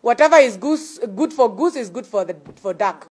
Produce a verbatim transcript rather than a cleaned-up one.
whatever is goose, good for goose is good for the for duck.